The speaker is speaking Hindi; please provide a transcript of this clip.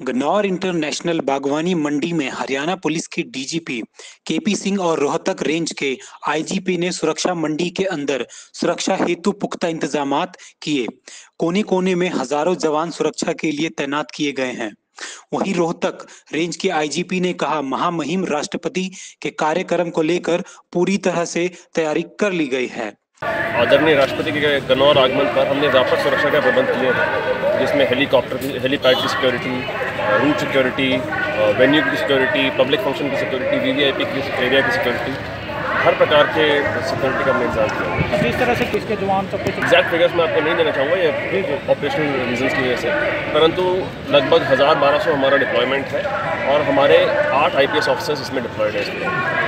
गन्नौर इंटरनेशनल बागवानी मंडी में हरियाणा पुलिस के डीजीपी केपी सिंह और रोहतक रेंज के आईजीपी ने सुरक्षा मंडी के अंदर सुरक्षा हेतु पुख्ता इंतजामात किए। कोने कोने में हजारों जवान सुरक्षा के लिए तैनात किए गए हैं। वहीं रोहतक रेंज के आईजीपी ने कहा, महामहिम राष्ट्रपति के कार्यक्रम को लेकर पूरी तरह से तैयारी कर ली गई है। आदरणीय राष्ट्रपति के गन्नौर आगमन पर हमने व्यापक सुरक्षा के प्रबंध किए हैं, जिसमें हेलीकॉप्टर हेलीपैड की सिक्योरिटी, रूट सिक्योरिटी, वेन्यू की सिक्योरिटी, पब्लिक फंक्शन की सिक्योरिटी, वीवीआईपी की एरिया की सिक्योरिटी, हर प्रकार के सिक्योरिटी का हमने इंतजाम किया है। इस तरह से किसके जवान सब कुछ एग्जैक्ट फिगर्स मैं आपको नहीं देना चाहूँगा, ये ऑपरेशनल रीजंस की वजह से, परंतु लगभग 1000-1200 हमारा डिप्लॉयमेंट है और हमारे 8 IPS ऑफिसर्स इसमें डिप्लॉयड है।